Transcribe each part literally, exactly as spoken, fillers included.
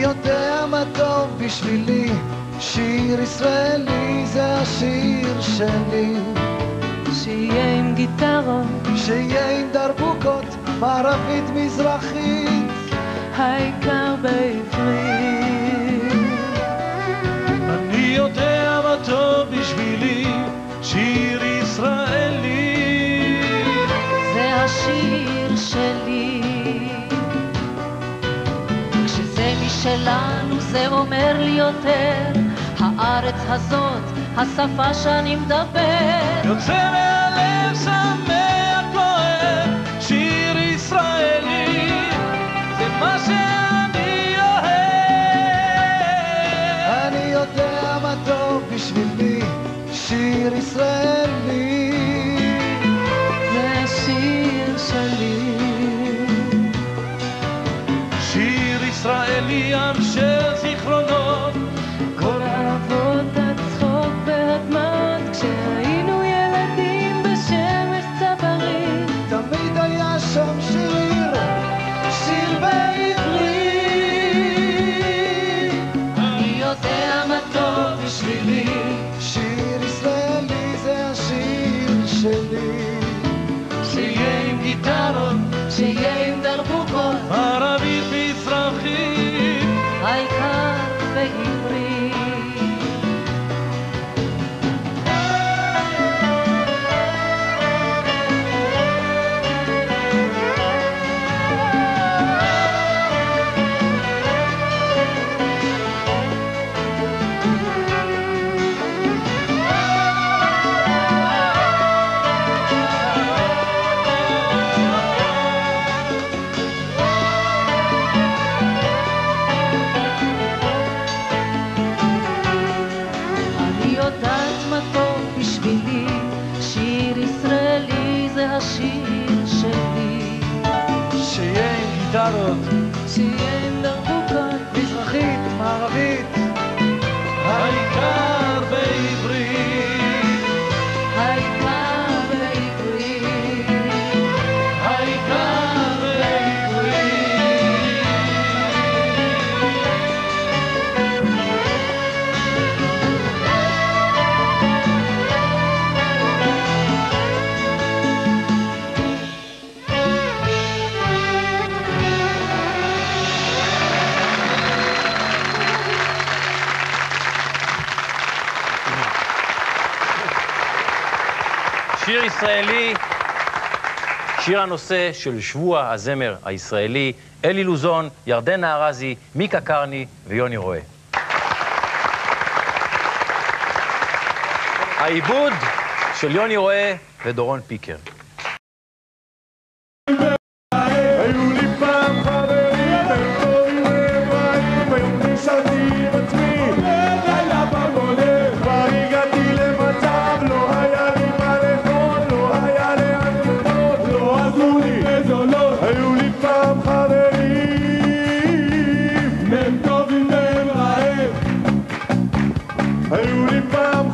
יודע מה טוב בשבילי, שיר ישראלי זה השיר שלי. שיהיה עם גיטרות, שיהיה עם דרבוקות, מערבית מזרחית, העיקר בעברית. אני יודע מה טוב בשבילי, שיר ישראלי זה השיר שלי. כשזה משלנו זה אומר לי יותר, הארץ הזאת, השפה שאני מדבר, יוצא מהלב שמח כואב, שיר ישראלי זה מה שאני אוהב. אני יודע מה טוב בשבילי, שיר ישראלי זה השיר שלי. שיר ישראלי עם של זיכרונות, כל האהבות הצחוק והדמעות, כשהיינו ילדים בשמש צברית, תמיד היה שם שיר, שיר בעברית. אני יודע מה טוב בשבילי, שיר ישראלי זה השיר שלי. שיהיה עם גיטרות, שיהיה עם דרבוקות, ערבית מזרחית, העיקר בעברית. אני יודעת מה טוב בשבילי, שיר ישראלי זה השיר שלי. שיהיה עם גיטרות, שיהיה עם דרבוקות, מזרחית, מערבית, העיקר בעברית, העיקר בעברית. העיקר בעברית. שיר ישראלי, שיר הנושא של שבוע הזמר הישראלי, אלי לוזון, ירדנה ארזי, מיקה קרני ויוני רואה. העיבוד של יוני רואה ודורון פיקר. היו לי פעם חברים, הם טובים והם רעים, היום נשארתי עם עצמי, לילה במולך, כבר הגעתי למצב, לא היה לי מה לאכול, לא היה לאן לקנות, לא עזרו לי מזונות. היו לי פעם חברים, הם טובים והם רעים, היו לי פעם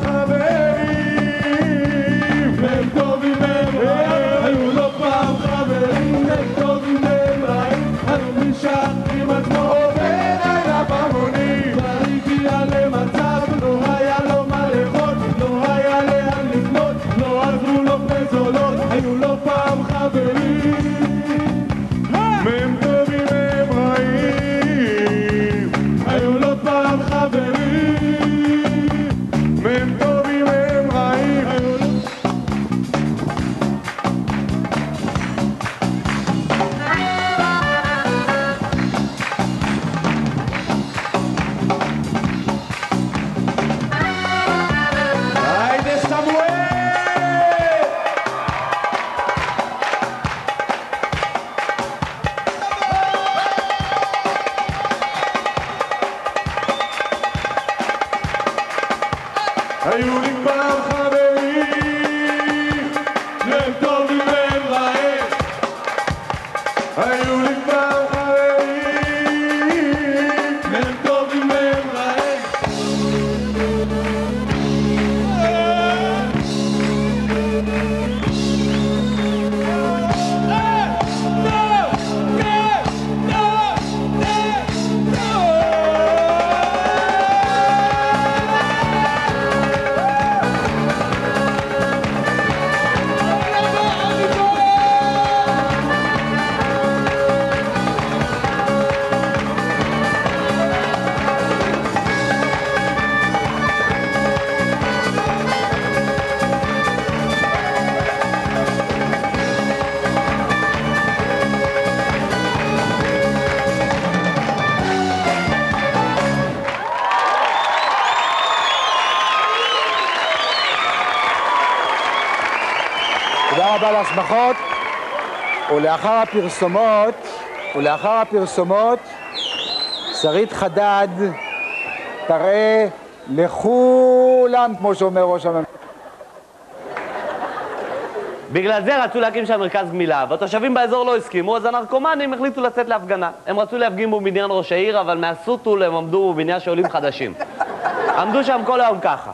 חברים, הם טובים והם רעים, היו לו פעם חברים, הם טובים והם רעים, היום נשאר עם עצמו בלילה במונית, כבר הגיע למצב, לא היה לו מה לאכול, לא היה לאן לקנות, לא עזרו לו מזונות. היו לו פעם חברים, הם טובים והם רעים, היו לו פעם חברים, הם טובים והם רעים, היו לו... היידה סמואל! היו לי פעם חברים, הם טובים והם רעים, היו לי פעם חברים, הם טובים והם רעים. לא, לא, לא, לא, לא. השמחות, ולאחר הפרסומות, ולאחר הפרסומות, שרית חדד תראה לכולם, כמו שאומר ראש הממשלה. בגלל זה רצו להקים שם מרכז גמילה, והתושבים באזור לא הסכימו, אז הנרקומנים החליטו לצאת להפגנה. הם רצו להפגין בבניין ראש העיר, אבל מהסוטול הם עמדו בבניין שעולים חדשים. עמדו שם כל היום ככה.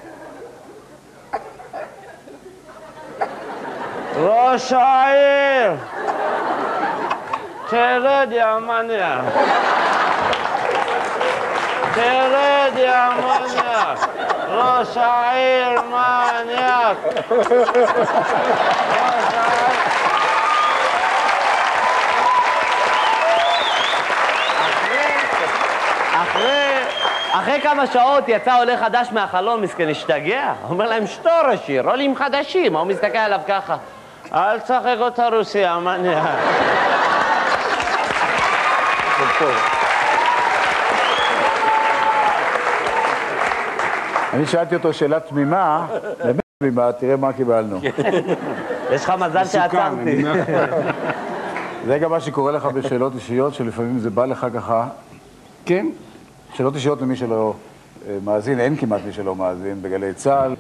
ראש העיר! תרד יא מניאק! תרד יא מניאק! ראש העיר מניאק! ראש העיר... אחרי... אחרי כמה שעות יצא עולה חדש מהחלון, מסכן השתגע. אומר להם, שתו ראש עיר, עולים חדשים. הוא מסתכל עליו ככה. אל תשחק אותה רוסיה, מניאק. אני שאלתי אותו שאלה תמימה, באמת תמימה, תראה מה קיבלנו. יש לך מזל שעצרתי. זה גם מה שקורה לך בשאלות אישיות, שלפעמים זה בא לך ככה. כן. שאלות אישיות למי שלא מאזין, אין כמעט מי שלא מאזין, בגלי צה"ל.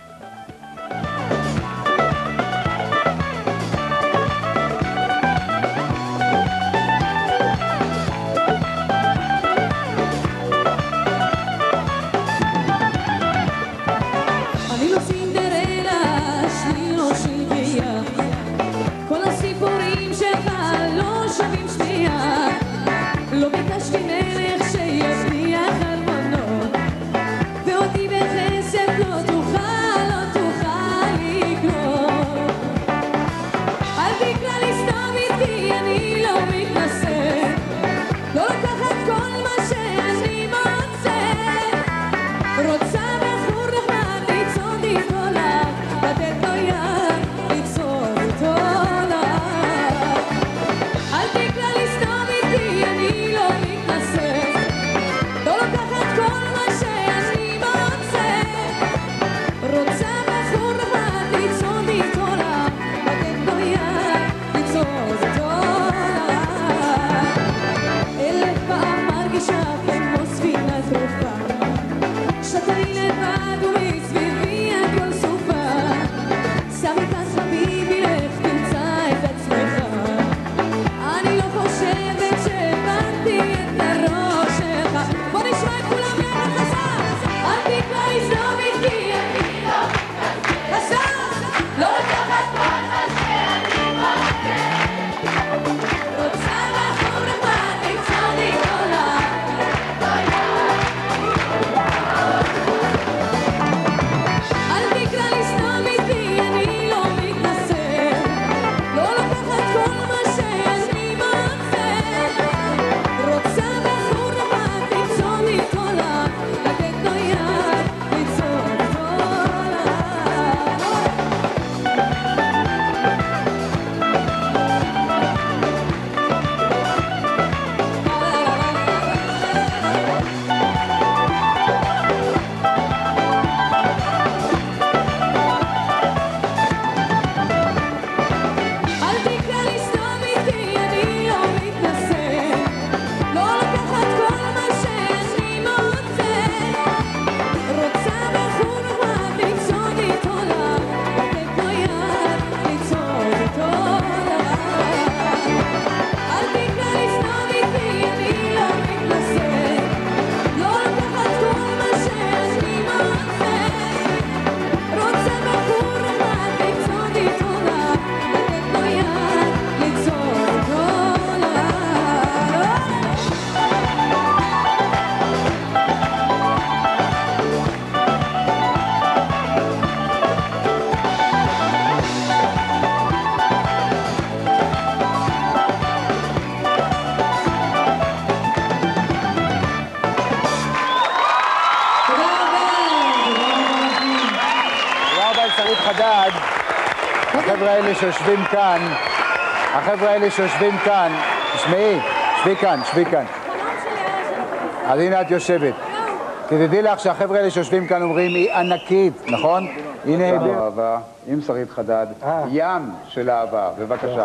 חדד, החבר'ה האלה שיושבים כאן, החבר'ה האלה שיושבים כאן, תשמעי, שבי כאן, שבי כאן. אז הנה את יושבת. תדעי לך שהחבר'ה האלה שיושבים כאן אומרים, היא ענקית, נכון? היא נהדרת. אהבה, עם שרית חדד, ים של אהבה, בבקשה.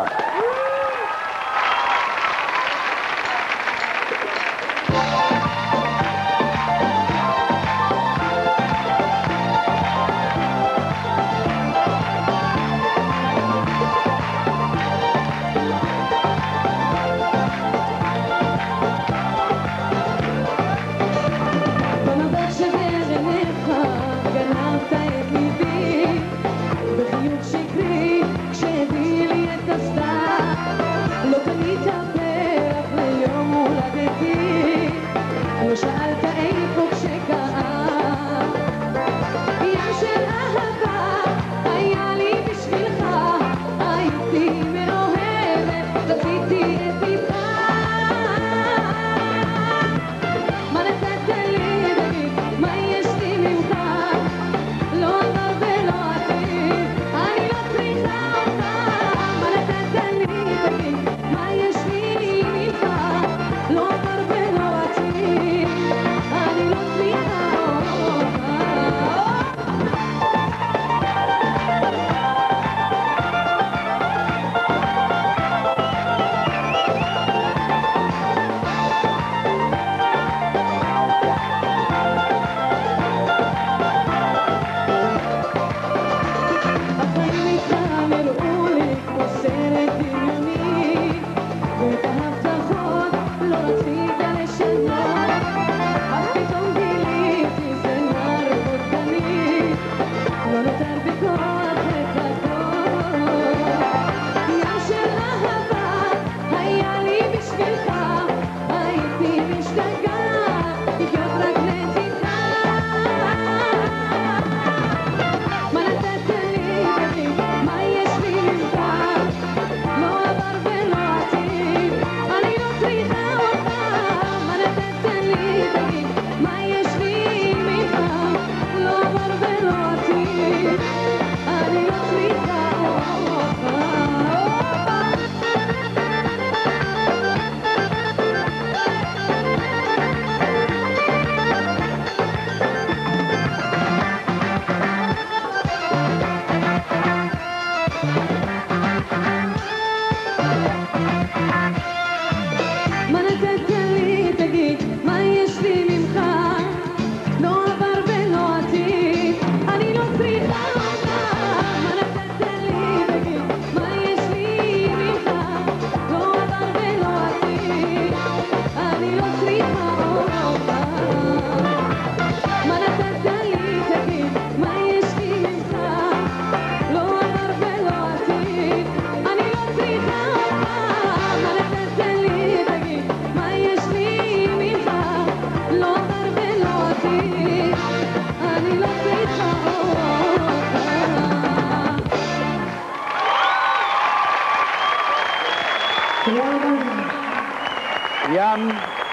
ים.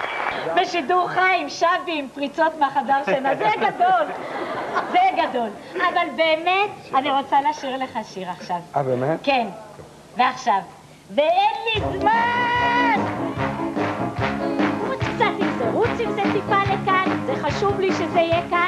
בשידור חי עם שבי, עם פריצות מהחדר שינה, זה גדול, זה גדול. אבל באמת, אני רוצה לשיר לך שיר עכשיו. אה, באמת? כן, ועכשיו. ואין לי זמן! רוץ קצת עם זה, רוץ עם זה טיפה לכאן, זה חשוב לי שזה יהיה כאן.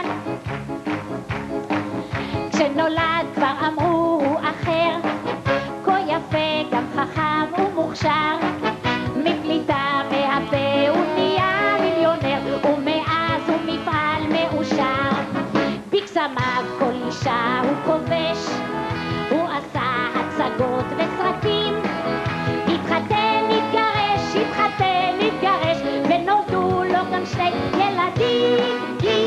כשנולד כבר אמרו הוא אחר, כה יפה, גם חכם ומוכשר, מפליטה מהפה הוא נהיה מיליונר, ומאז הוא מפעל מאושר. בקסמיו כל אישה הוא כובש, הוא עשה הצגות וסרטים, התחתן, התגרש, התחתן, התגרש, ונולדו לו גם שני ילדים.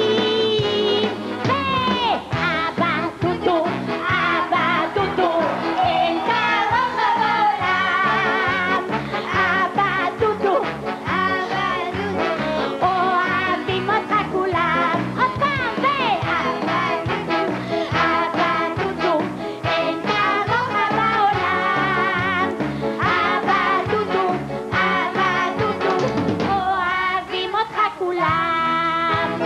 ואבא טוטו, אבא טוטו, אין כמוך בעולם. אבא טוטו, אבא טוטו, אוהבים אותך כולם. עוד פעם, ואבא טוטו, אבא טוטו, אין כמוך בעולם. אבא טוטו, אבא טוטו, אוהבים אותך כולם.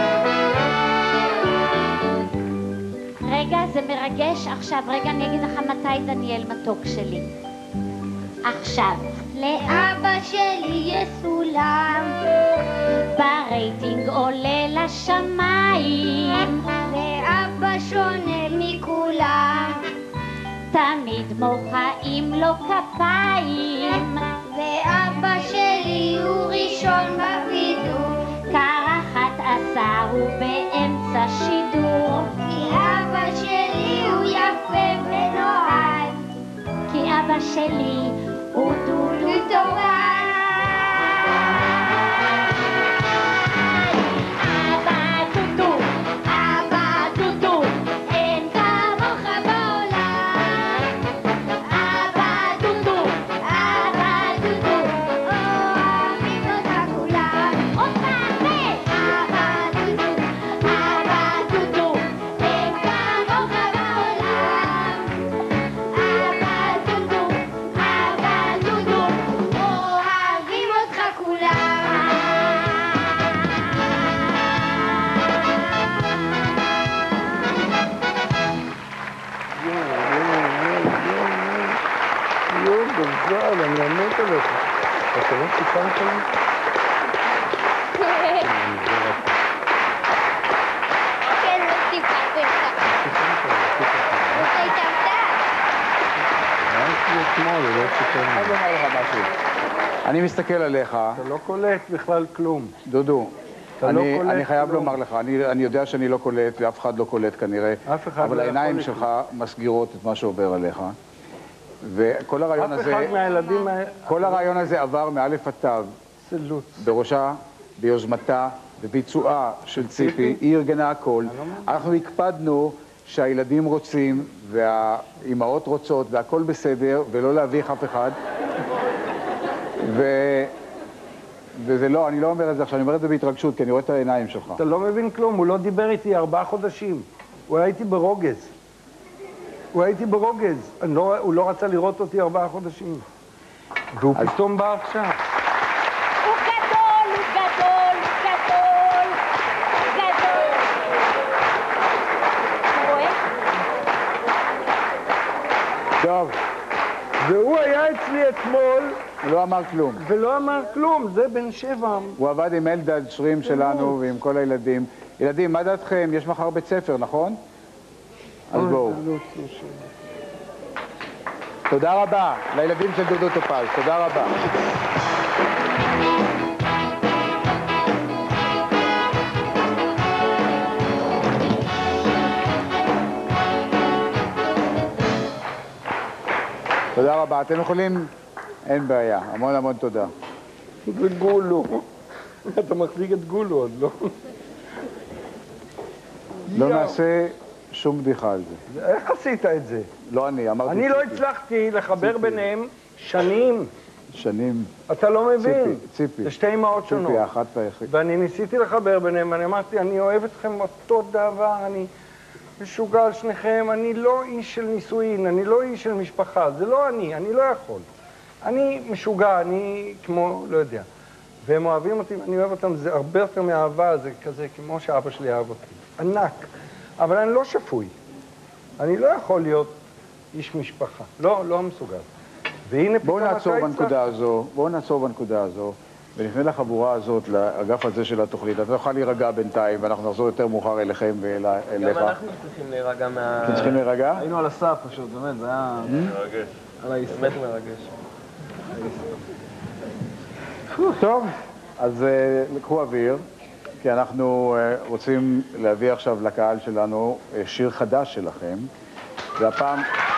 רגע, זה מרגש. עכשיו, רגע, אני אגיד לך מתי, דניאל מתוק שלי. עכשיו, לאבא שלי יש סולם, ברייטינג עולה לשמיים, לאבא שונה מכולם, תמיד מוחאים לו כפיים, ואבא שלי הוא ראשון בבידור, קרחת עשה הוא באמצע שידור, כי אבא שלי הוא יפה ונועד, כי אבא שלי הוא דודו טורן. אבא דודו, אבא דודו, אין כמוך בעולם. אבא דודו, אבא דודו, אוהבים אותך כולם. עוד פעם, אבא דודו, אבא דודו, אין כמוך בעולם. אבא דודו, אבא דודו, אוהבים אותך כולם. יואו, גזל, אני אמות עליך. אתה לא סיפרת לי? כן, לא סיפרתי לך. אתה התאמתה. אני אומר לך משהו. אני מסתכל עליך, אתה לא קולט בכלל כלום. דודו, אתה לא אני, קולט אני חייב כלום. לומר לך, אני, אני יודע שאני לא קולט ואף אחד לא קולט כנראה, אף אחד אבל לא העיניים יכול שלך מסגירות את מה שעובר עליך, וכל הרעיון אף הזה, אחד מהילדים האלה... כל הרעיון הזה עבר מאלף עד תו, סלוץ. בראשה, ביוזמתה, בביצועה של ציפי, היא ארגנה הכל. אנחנו הקפדנו שהילדים רוצים והאימהות רוצות והכל בסדר ולא להביך אף אחד. ו... וזה לא, אני לא אומר את זה עכשיו, אני אומר את זה בהתרגשות, כי אני רואה את העיניים שלך. אתה לא מבין כלום, הוא לא דיבר איתי ארבעה חודשים. הוא היה איתי ברוגז. הוא היה איתי ברוגז. אני לא, הוא לא רצה לראות אותי ארבעה חודשים. והוא אז- פתאום בא עכשיו. הוא גדול, הוא גדול, הוא גדול, הוא גדול. אתה רואה? טוב, והוא היה אצלי אתמול, הוא לא אמר כלום. ולא אמר כלום. זה בן שבע. הוא עבד עם אלדד שרים שלנו ועם כל הילדים. ילדים, מה דעתכם? יש מחר בית ספר, נכון? אז בואו. תודה רבה לילדים של דודו טופז, תודה רבה. תודה רבה. אתם יכולים... אין בעיה. המון המון תודה. זה גולו. אתה מחזיק את גולו עוד, לא? לא יואו. נעשה שום בדיחה על זה. איך עשית את זה? לא אני, אמרתי אני לא ציפי. הצלחתי לחבר ביניהם שנים. שנים. אתה לא מבין. ציפי, ציפי. זה שתי אמהות שונות. ציפי, האחת והיחיד. ואני ניסיתי לחבר ביניהם, אני אמרתי, אני אוהב אתכם אותו דבר, אני משוגע על שניכם, אני לא איש של נישואין, אני לא איש של משפחה, זה לא אני, אני לא יכול. אני משוגע, אני כמו, לא יודע. והם אוהבים אותי, ואני אוהב אותם, זה הרבה יותר מאהבה, זה כזה כמו שאבא שלי אהב אותי. ענק. אבל אני לא שפוי. אני לא יכול להיות איש משפחה. לא, לא מסוגל. והנה בואו פתאום נעצור אתה בנקודה הזו, בואו נעצור בנקודה הזו, ונפנה לחבורה הזאת, לאגף הזה של התוכנית. אתה תוכל להירגע בינתיים, ואנחנו נחזור יותר מאוחר אליכם ואליך. גם אנחנו צריכים להירגע מה... אתם צריכים להירגע? היינו על הסף פשוט, באמת, זה היה... מרגש. על ההיסטוריה. באמת מרגש. טוב, אז uh, לקחו אוויר, כי אנחנו uh, רוצים להביא עכשיו לקהל שלנו uh, שיר חדש שלכם, והפעם...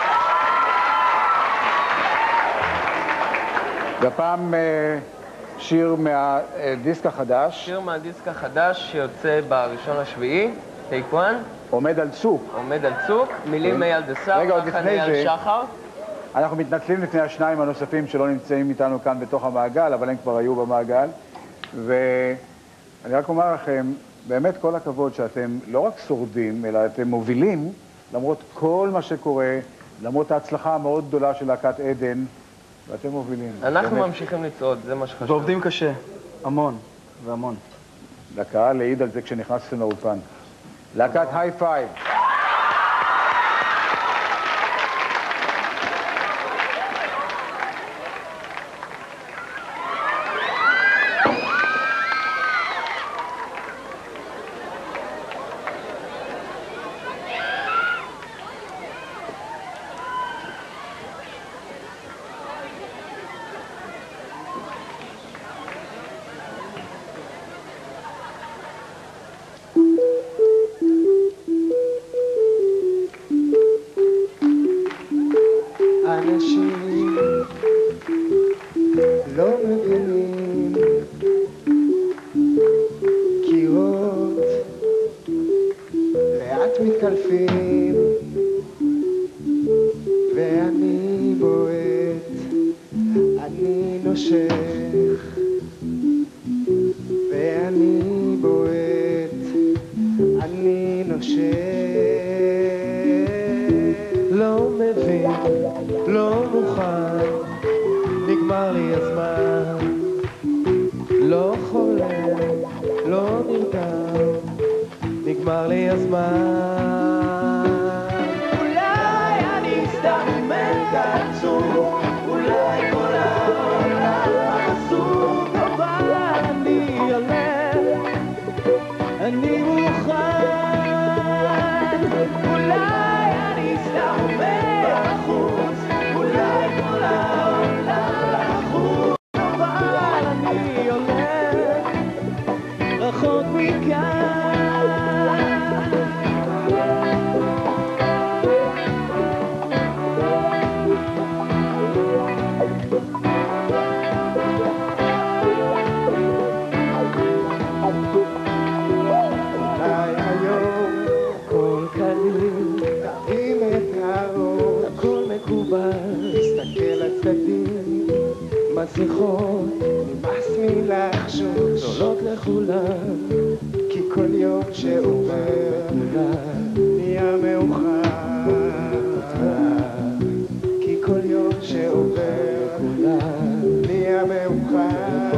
והפעם uh, שיר מהדיסק החדש, שיר מהדיסק החדש שיוצא בראשון לשביעי, טייק וואן, עומד על צוק. עומד על צוק, מילים אייל דסר, רגע, עוד לחן לפני אייל זה- שחר. אנחנו מתנצלים לפני השניים הנוספים שלא נמצאים איתנו כאן בתוך המעגל, אבל הם כבר היו במעגל. ואני רק אומר לכם, באמת כל הכבוד שאתם לא רק שורדים, אלא אתם מובילים, למרות כל מה שקורה, למרות ההצלחה המאוד גדולה של להקת עדן, ואתם מובילים. אנחנו באמת. ממשיכים לצעוד, זה מה שחשוב. ועובדים קשה, המון, והמון. לקהל העיד על זה כשנכנסתם לאולפן. להקת היי פייב. אני נושך ואני בועט, אני נושך, לא מבין, לא מוכן, נגמר לי הזמן, לא חולם, לא נרדם, נגמר לי הזמן. אולי אני סתם מת עצוב, אולי כל העולם עסוק, אבל אני הולך, אני מוכן. אולי אני סתם מת בחוץ, אולי כל העולם בחוץ, אבל אני הולך רחוק מכאן. מסכות, נמאס מלחשוב, זולות לכולם, כי כל יום שעובר נהיה מאוחר, כי כל יום שעובר נהיה מאוחר.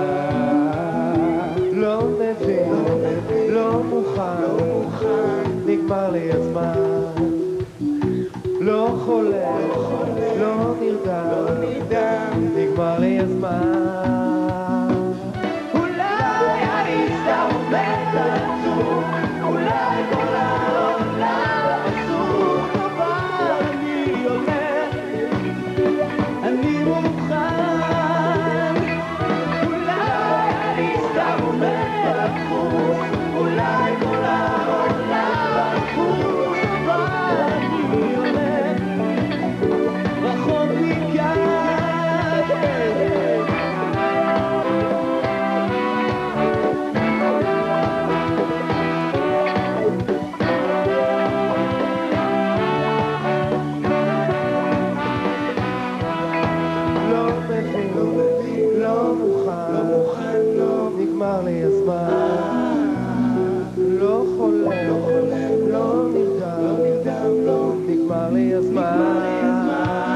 לא מבין, לא מוכן, נגמר לי הזמן, לא חולם, לא נרדם, נגמר לי הזמן. אולי אני סתם מת עצוב, אולי כל העולם עסוק, אבל אני הולך, אני מוכן. אולי אני סתם מת עצוב, אולי כל העולם עסוק, אבל אני הולך רחוק מכאן. נגמר לי הזמן, לא חולם, לא נרדם, נגמר לי הזמן.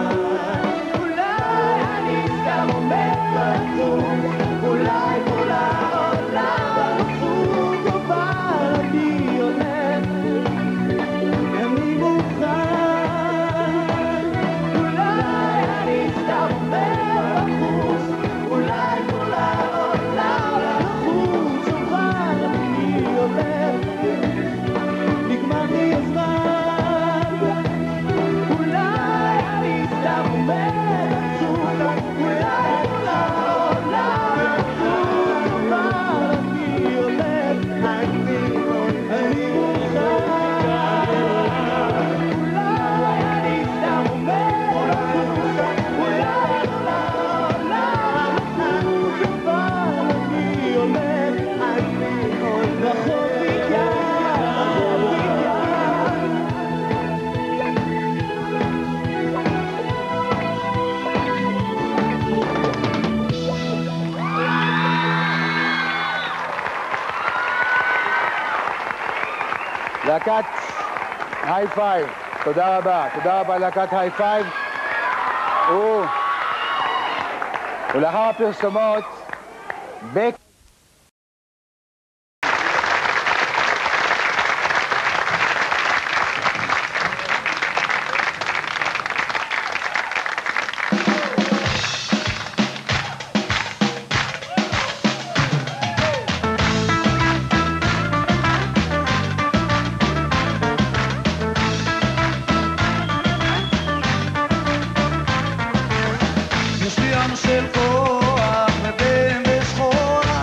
אולי אני סתם עומד בטוח, אולי כל העולם עסוק, אבל אני הולך, אני מוכן. אולי אני סתם עומד בחוץ, אולי כל העולם בחוץ, אבל אני הולך, נגמר לי הזמן. אולי אני סתם עומד עצוב, אולי כל העולם בחוץ, אבל אני הולך, אני מוכן. אולי אני סתם עומד עצוב, אולי כל העולם בחוץ, אבל אני הולך, אני הולך רחוק מכאן, רחוק מכאן. להקת היי פייב, תודה רבה, תודה רבה להקת היי פייב. ולאחר הפרסומות, בק... יש לי ים של כוח ובן ושחורה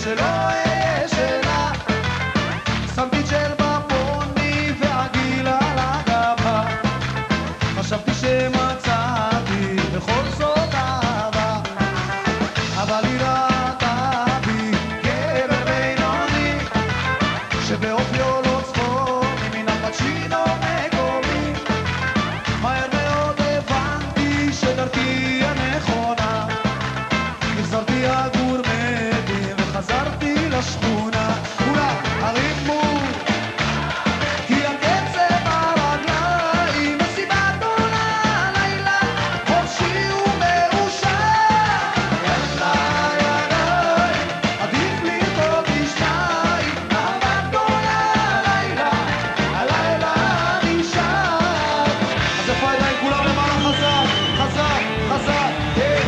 שלא אהיה שלה. שמתי ג'ל בפוני והגיל על הגבה, חשבתי שמצאתי בכל זאת אהבה, אבל היא ראתה בי גבר בינוני שבאופיו לא צפוני מן הפצ'ינו מקומי. מהר מאוד הבנתי שדרכי הנכונה, החזרתי הגורמדים וחזרתי לשכונה. כולם הרימו כי הקצב הרגליים, מסיבה גדולה לילה חופשי ומאושר. יאללה יאללה עדיף לרקוד בשניים, אהבה גדולה לילה, הלילה נשאר. אז איפה הידיים כולם למעלה חזק, חזק, חזק, כן.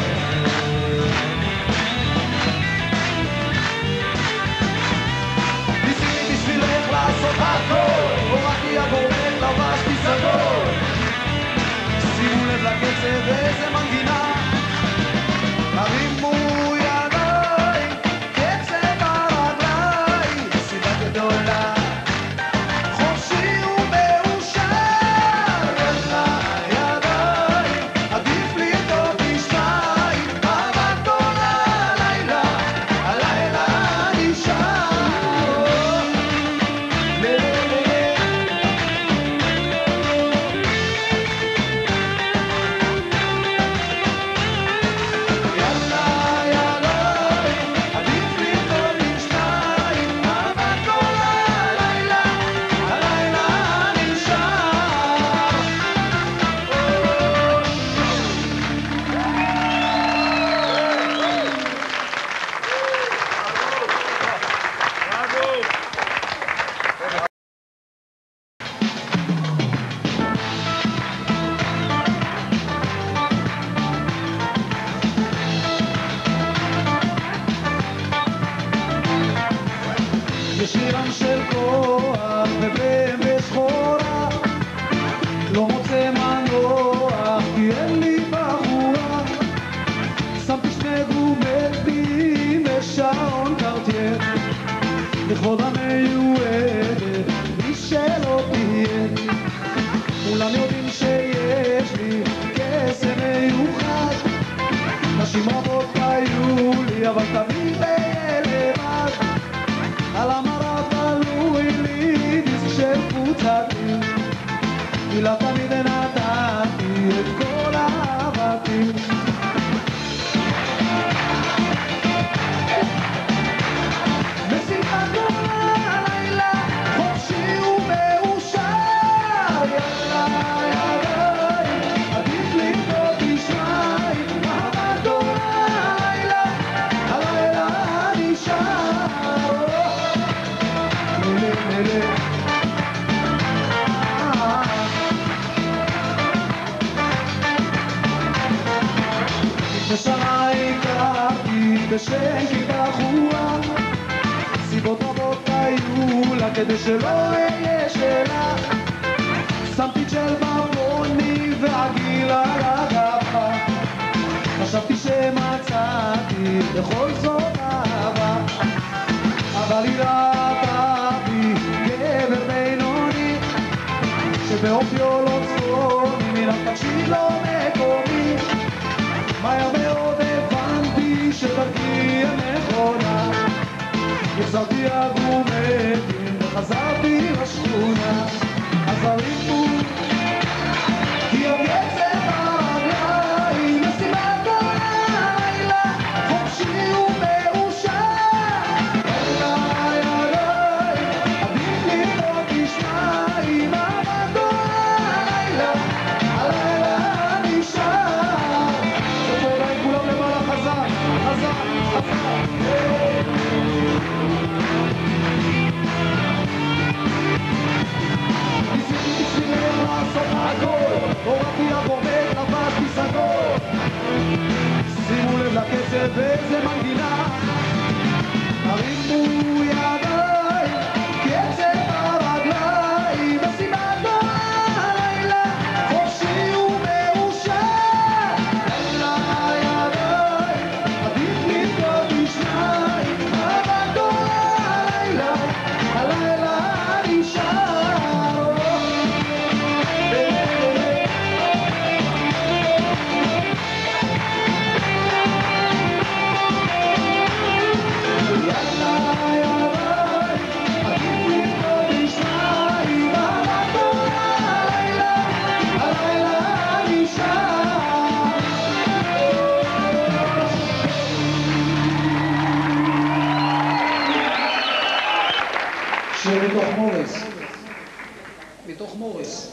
ניסיתי בשבילך לעשות הכל, הורדתי הגורמת לבשתי סגול. שימו לב לקצב ואיזה מנגינה, הרימו ידיים, קצב הרגליים, מסיבה גדולה חופשי ומאושר. יאללה ידיים עדיף לרקוד בשניים, אהבה גדולה לילה, הלילה נשאר. יאללה ידיים עדיף לרקוד בשניים, אהבה גדולה לילה, הלילה נשאר. בשירם של כוח ובהם ושחורה, לא מוצא מנוח כי אין לי בחורה. שמתי שני גומטים ושעון קרטייר, לכבוד המיועדת מי שלא תהיה. כולם יודעים שיש לי קסם מיוחד, נשים רבות היו לי אבל תמיד אהיה לבד. על המראה תלוי לי דיסק של קבוצתי, כי לה תמיד נתתי את כל אהבתי. מסיבה גדולה לילה חופשי ומאושר. יאללה ידיים עדיף לרקוד בשניים, אהבה גדולה לילה, הלילה נשאר. לילה לילה בשנה הכרתי בשקי בחורה, סיבות רבות היו לה כדי שלא אהיה שלה. שמתי ג'ל בפוני והגיל על הגבה, חשבתי שמצאתי בכל זאת אהבה, אבל היא ראתה בי גבר בינוני שבאופיו לא צפוני מן הפצ'ינו מקומי. מהר מאוד הבנתי שדרכי הנכונה, החזרתי הגומטים וחזרתי לשכונה. אז הרימו כי הקצב הרגליים, מסיבה גדולה לילה חופשי ומאושר. יאללה ידיים עדיף לרקוד בשניים, אהבה גדולה לילה, הלילה נשאר. איפה הידיים כולם למעלה חזק, חזק, חזק, ניסיתי בשבילך שיר מתוך מוריס. מתוך מוריס.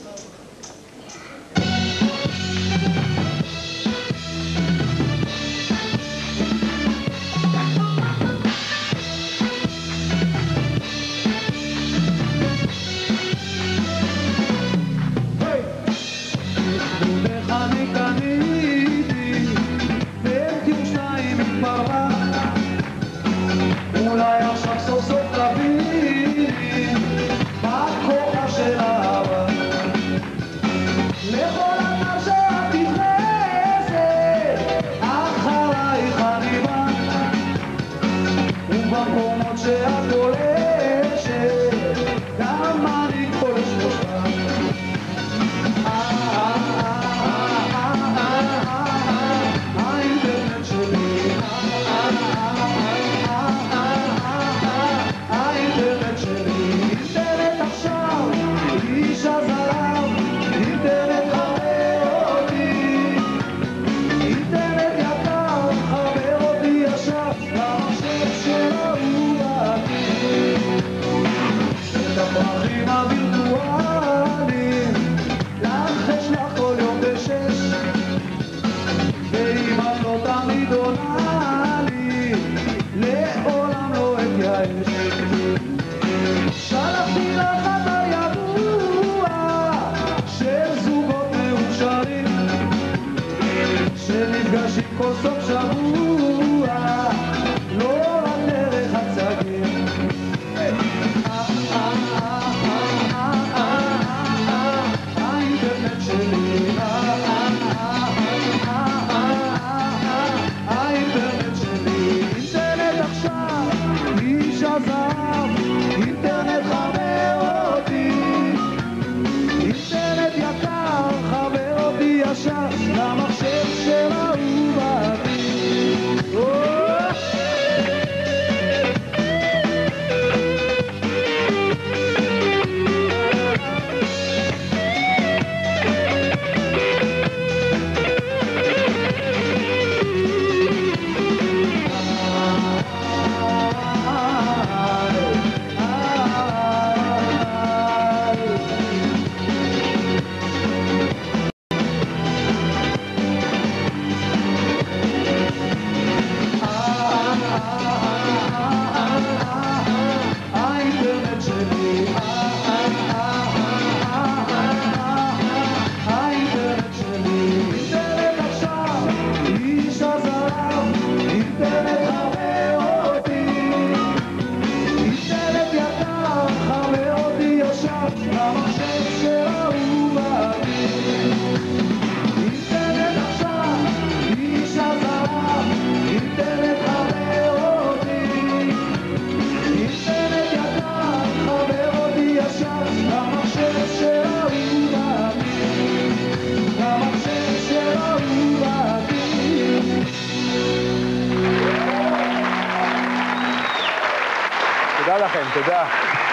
תודה לכם, תודה.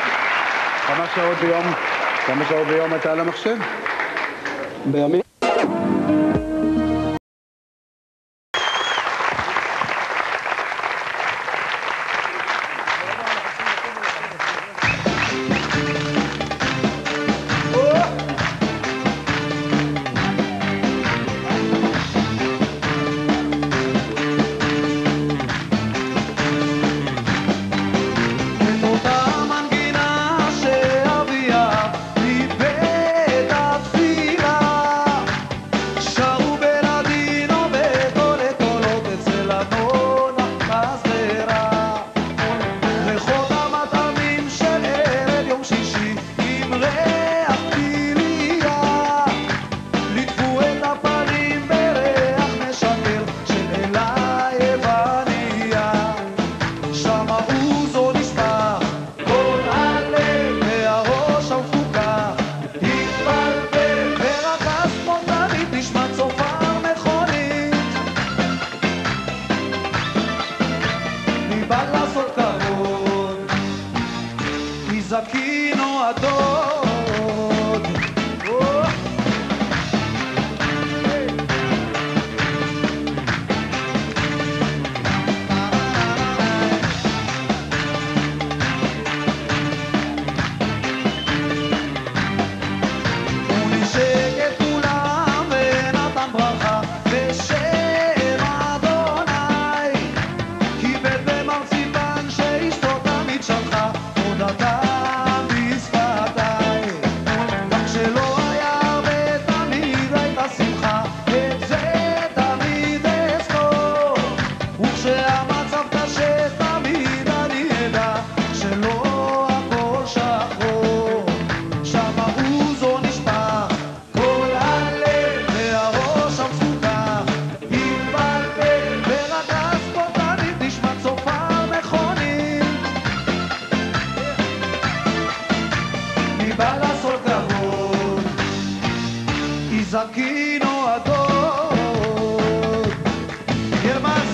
כמה שעות ביום, כמה שעות ביום אתה על המחשב? בימים? זקינו הדוד. זקינו הדוד. ירמז.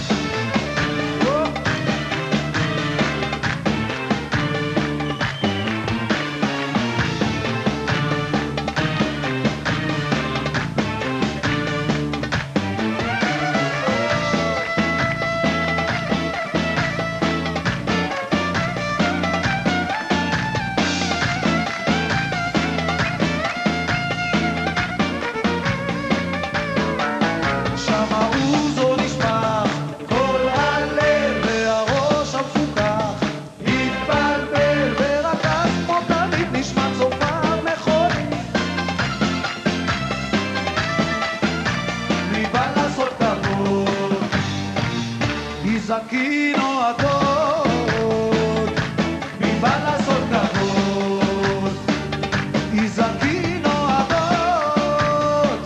זקינו הדוד, מבא לעשות כבוד, היא זקינו הדוד.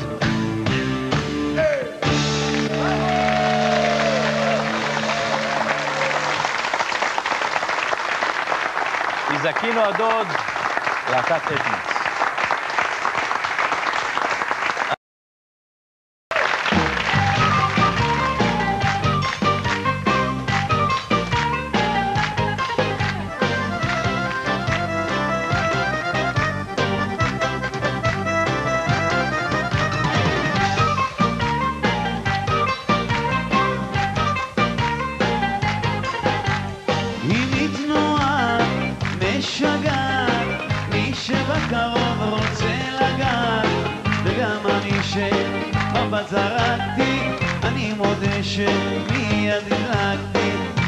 היא זקינו הדוד, להקת אתניקס. שבקרוב רוצה לגעת, וגם אני שמבט זרקתי, אני מודה שמיד הדלקתי.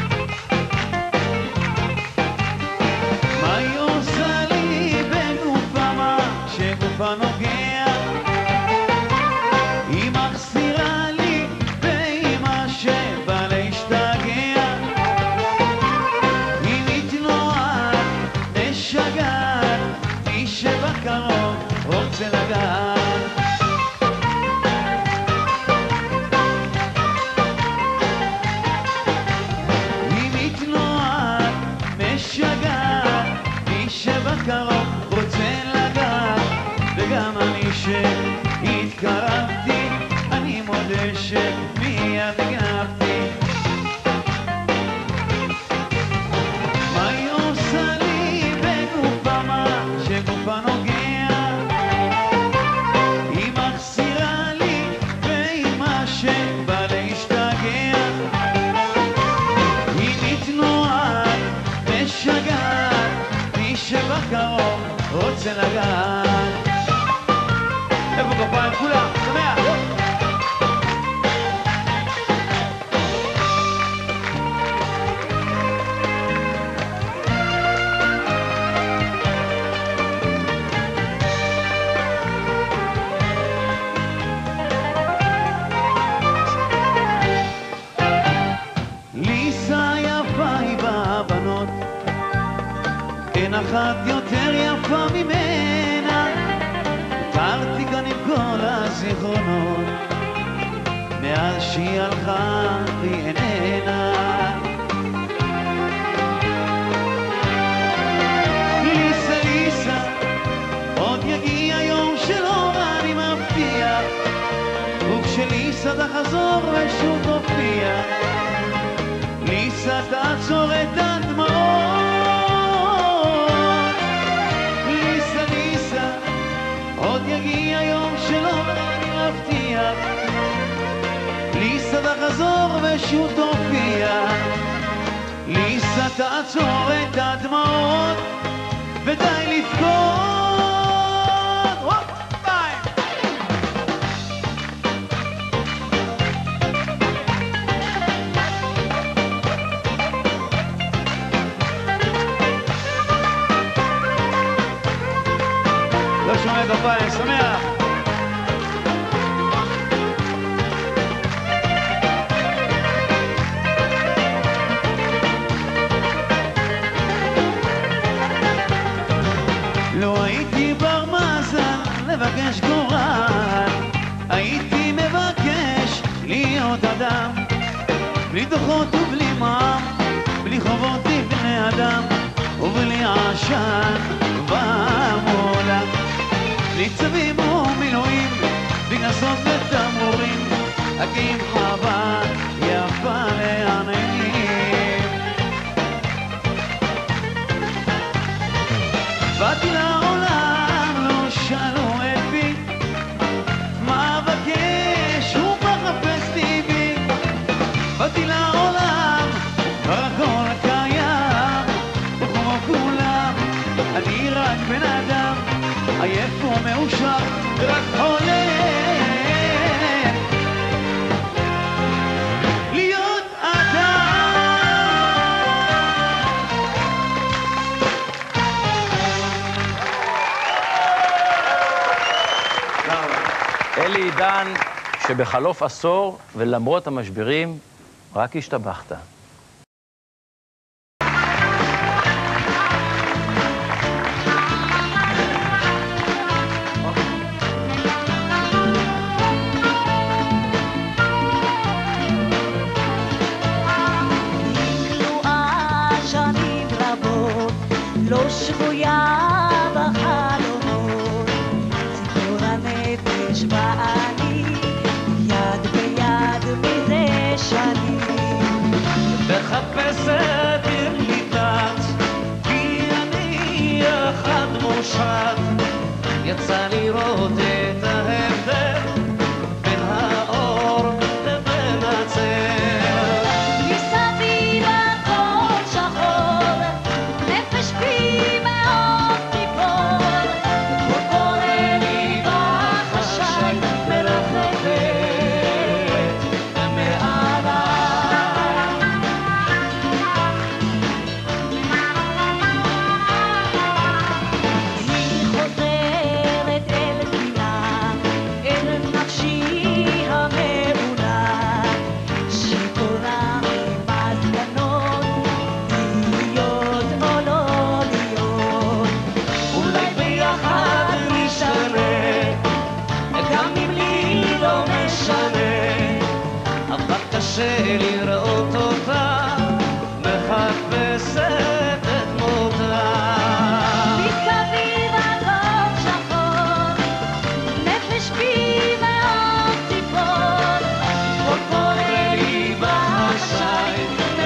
מה היא עושה לי בגופה, מה שגופה נוגע? היא מחסירה לי באמא שבא להשתגע. היא מתנועת משגעת, מי שבקרוב רוצה לגעת. היא מתנועת משגעת, מי שבקרוב רוצה לגעת, וגם אני שהתקרבתי, אני מודה שמיד נגנבתי. מה היא עושה לי בגופה, מה שגופה נוגע? היא מחסירה לי באמא שבא להשתגע. היא מתנועת משגעת, מי שבקרוב רוצה לגעת. איפה כפיים כולם? שמח! ליסה יפה היא בבנות, אין אחת יותר יפה ממנה. תרתי כאן עם כל הזיכרונות, מאז שהיא הלכה היא איננה. ליסה, ליסה, עוד יגיע יום שלא אני מבטיח, וכשליסה תחזור ושוב תופיע, ליסה תעצור את הדמעות. ליסה, ליסה, עוד יגיע יום שלא אני מבטיח, ליסה תחזור ושוב תופיע, ליסה תעצור את הדמעות ודי לבכות. לא שומע כפיים, שמח! לא הייתי בר מזל לבקש גורל, הייתי מבקש להיות אדם, בלי דוחות ובלי מע"מ, בלי חובות לבני אדם, ובלי עשן ומולה, בלי צווים ומילואים, לעשות את המורים, הקים חווה יפה לעניים. באתי לעולם, לא שאלו את בי, מה אבקש, הוא מחפש טבעי. באתי לעולם, הכל קיים, וכמו כולם, אני רק בן אדם, עייף ומאושר, רק חולם להיות אלי עידן, שבחלוף עשור ולמרות המשברים, רק השתבחת. לא שבויה בחלומות, ציפור הנפש ואני יד ביד מזה שנים, מחפשת מקלט, כי אני אחד מושחת. יצא לראות את ההבדל בין האור לבין הצל. מסביב הכל שחור, נפש בי מאוד תיפול, כל קורא לי בחשאי מרחפת מעליי. היא חוזרת אל פינה, אל נפשי המעונה, שיכורה ממסקנות, להיות או לא להיות. אולי ביחד נשתנה, גם אם לי לא משנה, אבל קשה לראות אותה מחפשת את מותה. מסביב הכל שחור, נפש בי מאוד תיפול, כל קורא לי בחשאי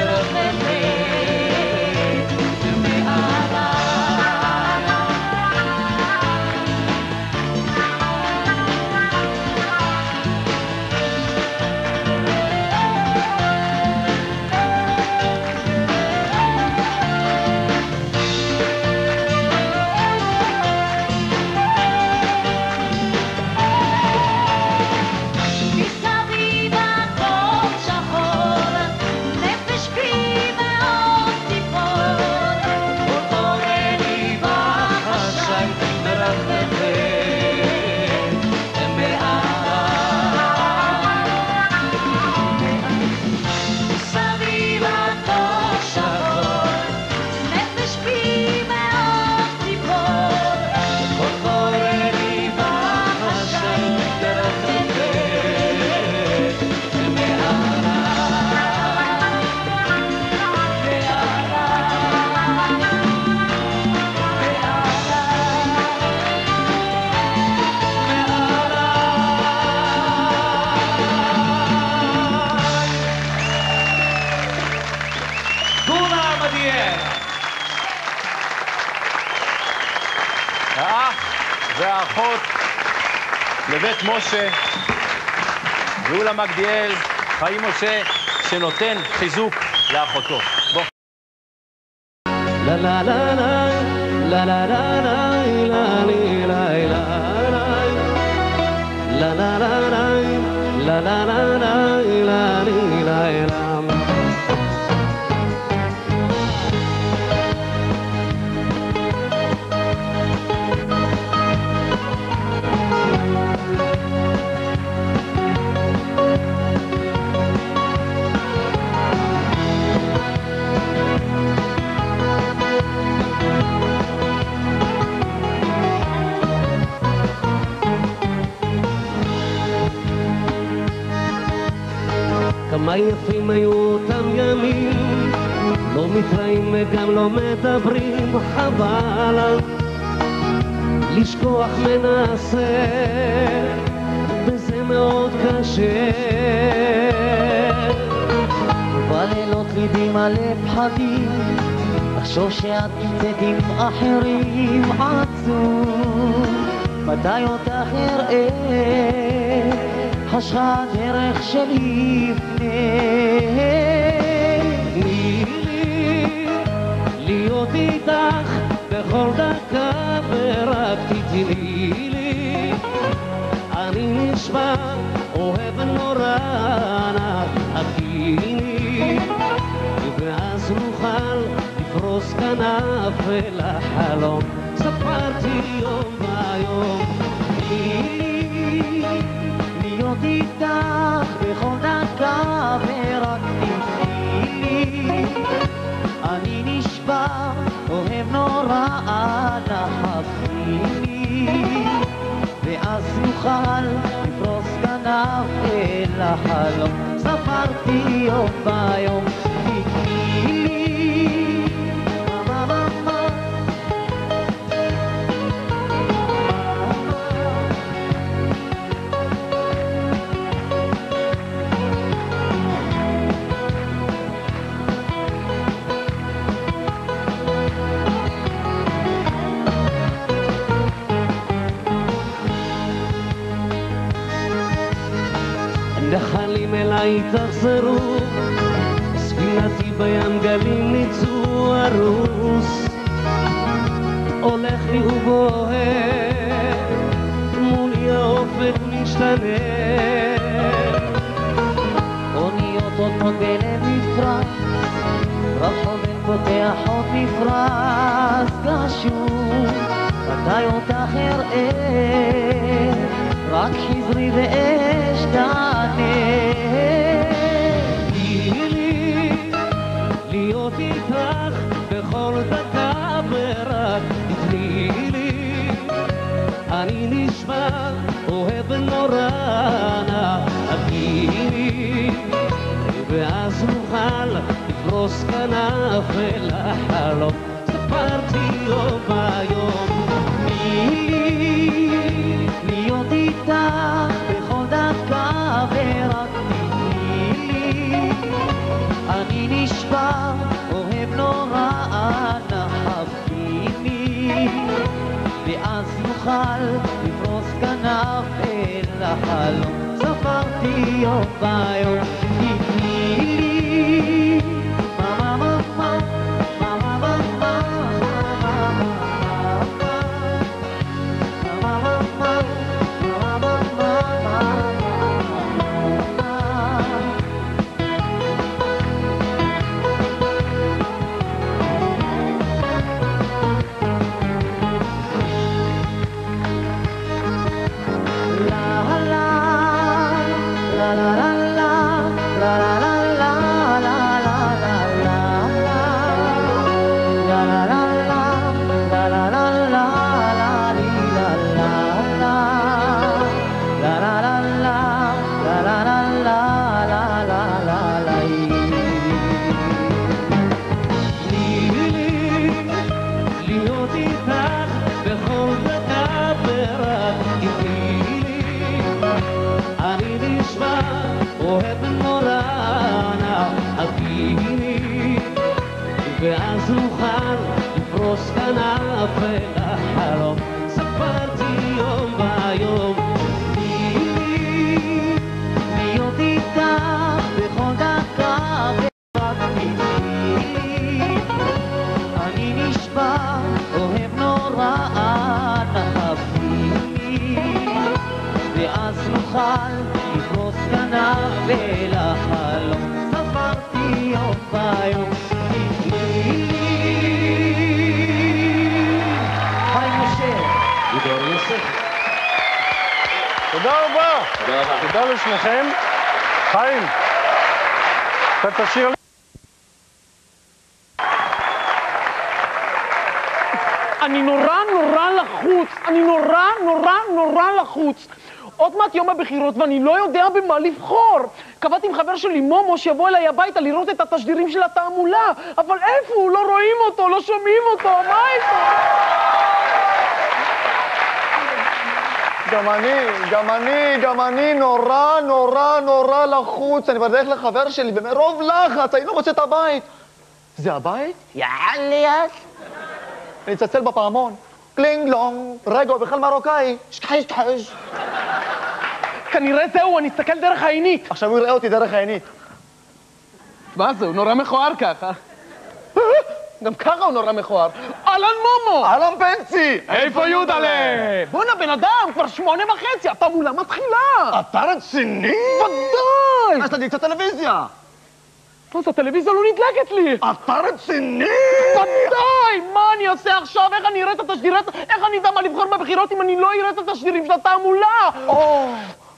מרחפת מעליי. מסביב הכל שחור, נפש בי מאוד תיפול, כל קורא לי בחשאי מרחפת מעליי. מסביב הכל שחור, נפש בי מאוד תיפול, כל קורא לי בחשאי מרחפת כולם עדיין. האח והאחות לבית משה, גאולה מגדיאל, חיים משה, שנותן חיזוק לאחותו. בוא. לה לה לה לה לה לה לה לה לה לה לה לה לה לה לה לה לה לה. כמה יפים היו אותם ימים, לא מתראים וגם לא מדברים, חבל לשכוח מנסה, וזה מאוד קשה. בלילות ליבי מלא פחדים, לחשוב שאת נמצאת עם אחרים עצוב. מתי אותך אראה, חשכה הדרך שלי לפני. תני לי להיות איתך בכל דקה ורק תתני לי. אני נשבע, אוהב נורא, נא תגיני, ואז נוכל לפרוס כנף ולחלום. ספרתי יום ויום, תני להיות איתך בכל דקה ורק תתני לי. אני נשבע, אוהב נורא, אנא חביבי, ואז נוכל לפרוס כנף אל החלום. ספרתי יום ביום, תתני לי. מה מה מה נחלים אליי תחזרו, ספינתי בים גלים ניצו הרוס. הולך לי ובוהה, מולי האופק משתנה. אוניות עוטות בלב מפרץ, רחוב אל פותח עוד מפרץ גשום. מתי אותך אראה, רק חזרי ואש תענה. תני לי להיות איתך בכל דקה ורק תתני לי. אני נשמע, אוהב נורא, נא תגידי, ואז נוכל לפרוס כנף ולחלום. ספרתי יום ביום, להיות איתך בכל דקה ורק תתני לי. אני נשבע, אוהב נורא, אנא חביבי, ואז נוכל לפרוס כנף אל החלום. ספרתי יום ביום, תתני לי. מה מה מה ואז נוכל לפרוס כנף ולחלום. ספרתי יום ביום, תני להיות איתך בכל דקה ורק תתני לי. אני נשבע, אוהב נורא, אנא חביבי, ואז נוכל לפרוס כנף ולחלום. ספרתי יום ביום, תודה רבה. תודה לשניכם. חיים, אתה תשאיר לי. אני נורא נורא לחוץ, אני נורא נורא נורא לחוץ. עוד מעט יום הבחירות ואני לא יודע במה לבחור. קבעתי עם חבר שלי מומו שיבוא אליי הביתה לראות את התשדירים של התעמולה, אבל איפה הוא? לא רואים אותו, לא שומעים אותו, מה איתו? גם אני, גם אני, גם אני נורא, נורא, נורא לחוץ. אני בדרך לחבר שלי, ומרוב לחץ, אני לא מוצא את הבית. זה הבית? יאללה. אני אצלצל בפעמון. קלינג לונג, רגע, הוא בכלל מרוקאי. שכחי, שכחי. כנראה זהו, אני אסתכל דרך העינית. עכשיו הוא יראה אותי דרך העינית. מה זה, הוא נורא מכוער ככה. גם ככה הוא נורא מכוער. אהלן מומו! אהלן בנצי! איפה יודלה? בואנה, בן אדם, כבר שמונה וחצי, התעמולה מתחילה! אתה רציני? ודאי! אז תדליק את הטלוויזיה! אז הטלוויזיה לא נדלקת לי! אתה רציני? ודאי! מה אני אעשה עכשיו? איך אני אראה את התשדירים? איך אני אדע מה לבחור בבחירות אם אני לא אראה את התשדירים של התעמולה? או...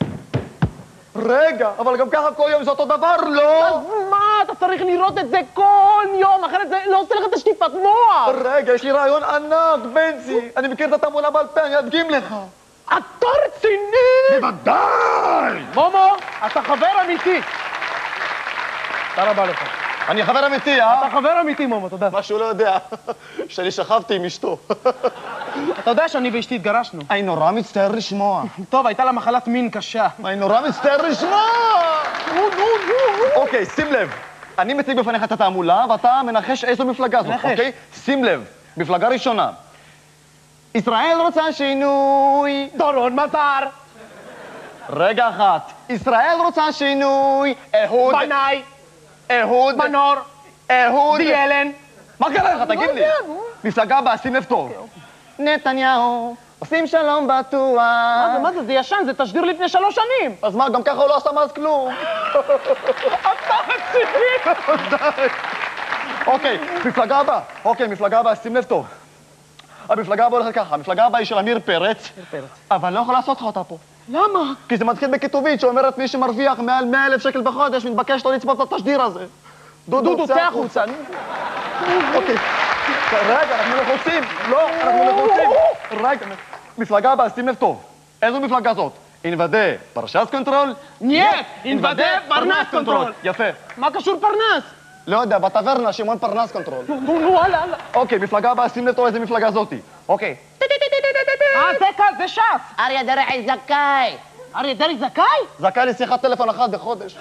רגע, אבל גם ככה כל יום זה אותו דבר, לא? אז מה? אתה צריך לראות את זה כל יום, אחרת זה לא עושה לך את השטיפת מוח! רגע, יש לי רעיון ענק, בנצי. אני מכיר את התעמולה בעל פה, אני אדגים לך. אתה רציני? בוודאי! מומו, אתה חבר אמיתי. תודה רבה לך. אני חבר אמיתי, אה? אתה חבר אמיתי, מומו, תודה. מה שהוא לא יודע, שאני שכבתי עם אשתו. אתה יודע שאני ואשתי התגרשנו. אני נורא מצטער לשמוע. טוב, הייתה לה מחלת מין קשה. אני נורא מצטער לשמוע! אוקיי, שים לב. אני מציג בפניך את התעמולה, ואתה מנחש איזו מפלגה זאת, אוקיי? שים לב, מפלגה ראשונה. ישראל רוצה שינוי. דורון מזר. רגע אחת. ישראל רוצה שינוי. אהוד. בנאי. אהוד. מנור. אהוד. דיאלן. מה קרה לך? תגיד לי. מפלגה הבאה, שים לב טוב. נתניהו, עושים שלום בטוח. מה זה, מה זה? זה ישן, זה תשדיר לפני שלוש שנים. אז מה, גם ככה הוא לא עשה מאז כלום. אתה רציני. אוקיי, מפלגה הבאה. אוקיי, מפלגה הבאה, שים לב טוב. המפלגה הבאה הולכת ככה, המפלגה הבאה היא של עמיר פרץ, אבל אני לא יכול לעשות לך אותה פה. למה? כי זה מתחיל בכתובית שאומרת מי שמרוויח מעל מאה אלף שקל בחודש מתבקש לא לצפות את התשדיר הזה. דודו, צא החוצה. אוקיי, רגע, אנחנו לחוצים. לא, אנחנו לחוצים. רגע, מפלגה הבאה, שים לב טוב. איזו מפלגה זאת? אינוודה פרשס קונטרול? נייט, אינוודה פרנס קונטרול. יפה. מה קשור פרנס? לא יודע, בטברנה שמעון פרנס קונטרול. נו, נו, הלאה, הלאה. אוקיי, מפלגה הבאה, שים לב טוב איזה מפלגה זאתי. אוקיי. אה, זה כאן, זה ש"ס. אריה דרעי זכאי. אריה דרעי זכאי? זכאי לשיחת טלפון אחת בחודש.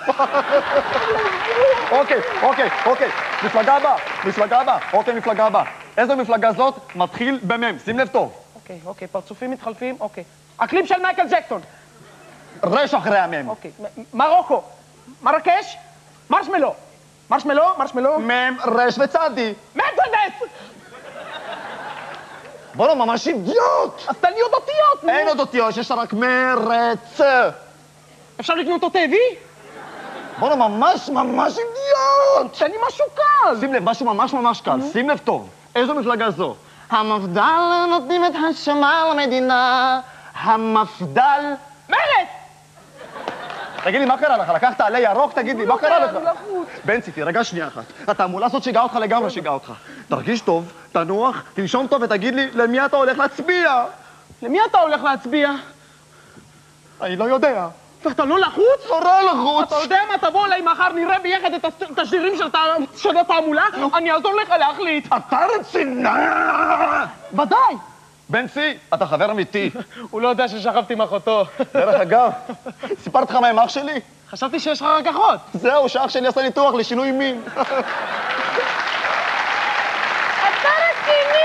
אוקיי, אוקיי, אוקיי. מפלגה הבאה, מפלגה הבאה. אוקיי, מפלגה הבאה. איזו מפלגה זאת? מתחיל במם, שים לב טוב. אוקיי, אוקיי, פרצופים מתחלפים, אוקיי. הקליפ של מייקל ג'קסון. רש אחרי המם. אוקיי. מרוקו. מרקש. מרשמלו. מרשמלו, מרשמלו. מם, רש וצדי. מרצדס! בואו, ממש אידיוט! אז תן לי עוד אותיות! אין עוד אותיות, יש רק מרץ. אפשר לקנות אותו הביא? בואו, ממש ממש אידיוט! תן לי משהו קל! שים לב, משהו ממש ממש קל, שים לב טוב. איזו מפלגה זו? המפד"ל נותנים את השמה למדינה. המפד"ל... מרץ! תגיד לי, מה קרה לך? לקחת עלי ירוק? תגיד לי, מה קרה לך? בנצי, תירגע שנייה אחת. התעמולה הזאת שיגעה אותך לגמרי, שיגעה אותך. תרגיש טוב, תנוח, תנשום טוב ותגיד לי, למי אתה הולך להצביע? למי אתה הולך להצביע? אני לא יודע. ואתה לא לחוץ? נורא לחוץ. אתה יודע מה? תבוא אליי מחר, נראה ביחד את התשדירים של התעמולה, אני אעזור לך להחליט. אתה רציני! ודאי! בנצי, אתה חבר אמיתי. הוא לא יודע ששכבתי עם אחותו. דרך אגב, סיפרתי לך מה עם אח שלי? חשבתי שיש לך רק אחות. זהו, שאח שלי עשה ניתוח לשינוי מין. אתה רציני!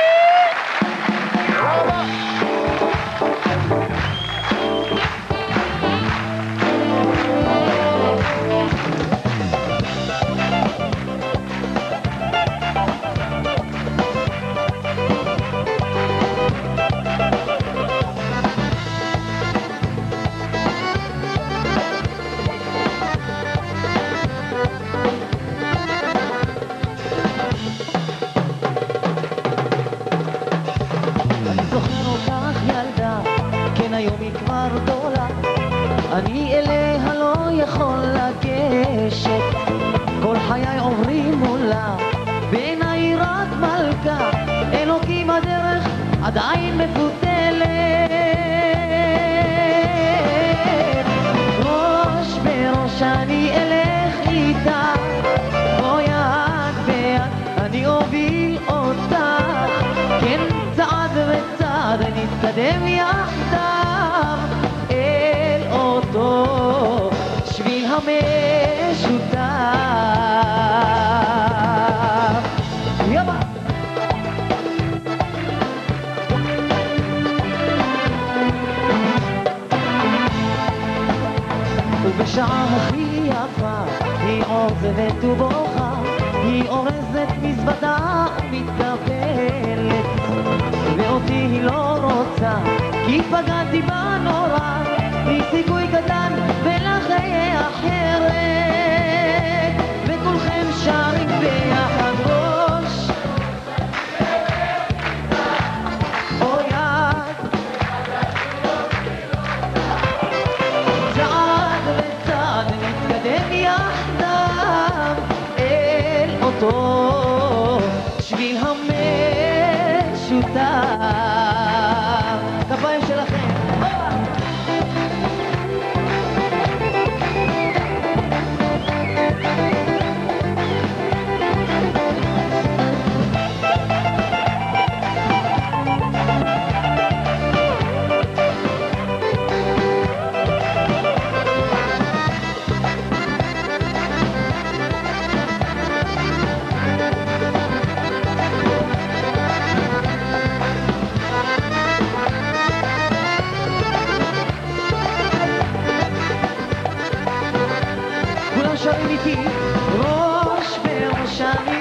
היום היא כבר גדולה, אני אליה לא יכול לגשת, כל חיי עוברים מולה, בעיניי רק מלכה, אלוקים הדרך עדיין מפותלת. ראש בראש אני אלך איתה, או יד ביד אני אוביל אותך, כן צעד וצעד נתקדם יחדיו. המשותף. יאללה. ובשעה הכי יפה היא עוזבת ובוכה, היא אורזת מזוודה מתקבלת, ואותי היא לא רוצה כי פגעתי בה נורא, היא סיכוי קטן ולחיי אחרת, וכולכם שרים ביחד ראש או יד, צעד וצעד נתקדם יחדיו אל אותו שביל המשותף. כפיים שלכם. שרים איתי ראש בראש אני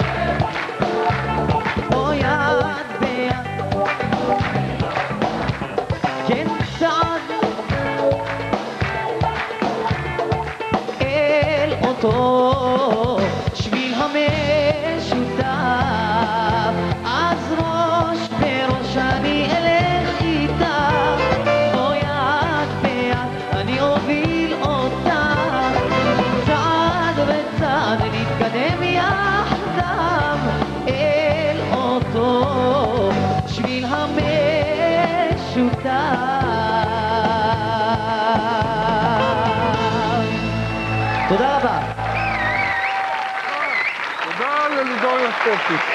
או יד ביד, כן צעד אל אותו שביל המשותף. אז ראש בראש אני אלך איתה, או יד ביד אני אוביל אותה, וצעד נתקדם יחדיו אל אותו שביל המשותף. תודה רבה. תודה ללידור יסקופי.